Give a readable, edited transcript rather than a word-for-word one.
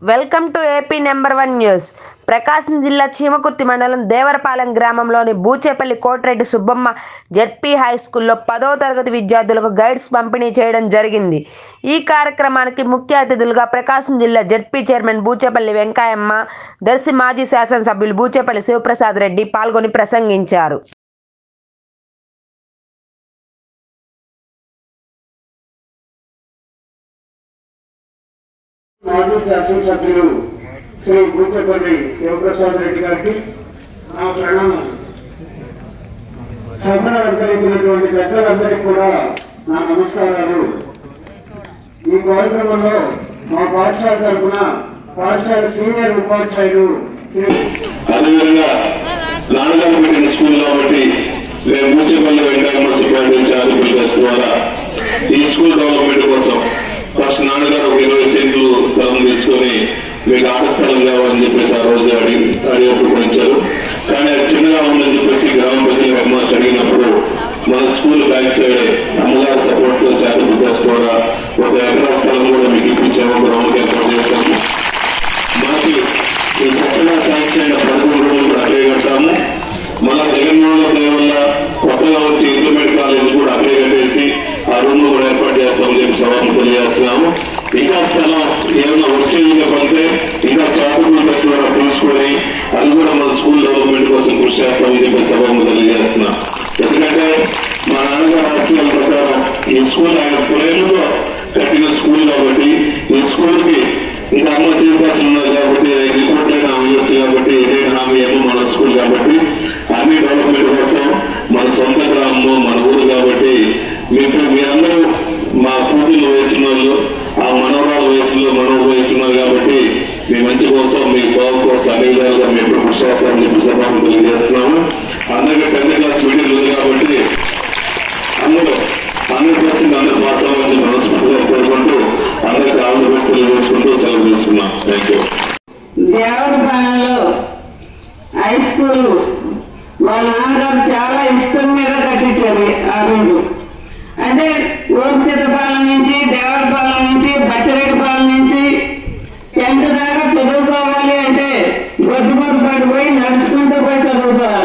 Welcome to AP number 1 news. Prakasam జిల్లా చీమకుర్తి మండలం దేవరపాలెం గ్రామంలోని బూచేపల్లి కోటిరెడ్డి సుబ్బమ్మ జెడ్పీ హై స్కూల్లో 10వ తరగతి విద్యార్థులకు గైడ్స్ పంపిణీ చేయడం జరిగింది. ఈ కార్యక్రమానికి ముఖ్య అతిథులుగా ప్రకాశం జిల్లా జెడ్పీ చైర్మన్ బూచేపల్లి వెంకయ్యమ్మ, దర్శి మాజీ శాసనసభ్యులు బూచేపల్లి శివప్రసాద్ రెడ్డి పాల్గొని ప్రసంగించారు. మాజీ శాసనసభ్యులు శ్రీ బూచేపల్లి శివప్రసాద్ రెడ్డి గారికి నా ప్రణామం. సభను అలంకరించినటువంటి పెద్దలందరికీ కూడా నా నమస్కారాలు. ఈ కార్యక్రమంలో మా పాఠశాల తరఫున పాఠశాల సీనియర్ ఉపాధ్యాయులు అదేవిధంగా నాన్నగారు పెట్టిన స్కూల్ కాబట్టి మేము బూచేపల్లి వెంకయ్యమ్మ సుబ్బారెడ్డి చారిటబుల్ ట్రస్ట్ ద్వారా ఈ స్కూల్ డెవలప్మెంట్ కోసం ఫస్ట్ నాన్నగారు 20 సెంట్లు స్థలం తీసుకొని మీకు ఆట స్థలం కావాలని చెప్పేసి ఆ రోజు అడిగినప్పుడు ఇచ్చారు. కానీ అది చిన్నగా ఉందని చెప్పేసి గ్రామ ప్రజలు హెడ్ మాస్టర్ అడిగినప్పుడు మన స్కూల్ బ్యాక్ సైడ్ అమ్మగారి సపోర్ట్ తో చారిటబుల్ ట్రస్ట్ ద్వారా 1 ఎకరా స్థలం కూడా మీకు ఇప్పించాము. గ్రౌండ్ ఏర్పాటు చేశాము. మనకి ఈ కొత్తగా శాంక్షన్ అయిన 11 రూములు కూడా అక్కడే కట్టాము. మళ్ళా జగన్మోహన్ దయ వల్ల కొత్తగా వచ్చే ఇంటర్మీడియట్ కాలేజ్ కూడా అక్కడే కట్టేసి ఆ రూమ్ లో కూడా ఏర్పాటు చేస్తామని చెప్పి సభను తెలియజేస్తున్నాము. ఇంకా స్థలం ఏమైనా వచ్చేదిగా పడితే ఇంకా చారిటబుల్ ట్రస్ట్ ద్వారా తీసుకొని అది కూడా మన స్కూల్ డెవలప్మెంట్ కోసం కృషి చేస్తామని చెప్పి సభను తెలియజేస్తున్నాం. ఎందుకంటే మా నాన్నగారు ఆశయాల ప్రకారం ఈ స్కూల్ ఆయన పురేళ్ళలో కట్టిన స్కూల్ కాబట్టి ఈ స్కూల్ కి ఇంకా అమ్మ చైర్పర్సన్ ఉన్నారు కాబట్టి 5 కోట్లైనా అమ్మవచ్చు కాబట్టి ఏదైనా హామీ ఏమో మన స్కూల్ కాబట్టి అన్ని డెవలప్మెంట్ కోసం మన సొంత గ్రామం మన ఊరు కాబట్టి మీరందరూ మా కూతుళ్ళు వయసున్న వాళ్ళు, ఆ మనవరాల వయసులో మనవడు వయసున్నారు కాబట్టి మీ మంచి కోసం మీ బాగు కోసం అన్ని విధాలుగా మేము ఎప్పుడు కృషి చేస్తామని చెప్పి సభను తెలియజేస్తున్నాము. అందరికీ 10th క్లాస్ మీటింగ్ ఉంది కాబట్టి అందరూ 100% అందరూ పాస్ అవ్వాలని మనస్ఫూర్తిగా కోరుకుంటూ అందరికీ ఆంధ్రప్రదేశ్ తెలియజేసుకుంటూ సెలవు తీసుకున్నాం. Thank you. దేవరపాలెంలో హై స్కూల్ వాళ్ళ నాన్నగారు చాలా ఇష్టం మీద కట్టించారు. ఆ రోజు అంటే ఓపిచెత్తపాలెం నుంచి, దేవరపాలెం నుంచి, బట్టిరెడ్డిపాలెం నుంచి 10th దాకా చదువుకోవాలి అంటే గొడ్డుగొడ్డు పడిపోయి నడుచుకుంటూ పోయి చదువుకోవాలి.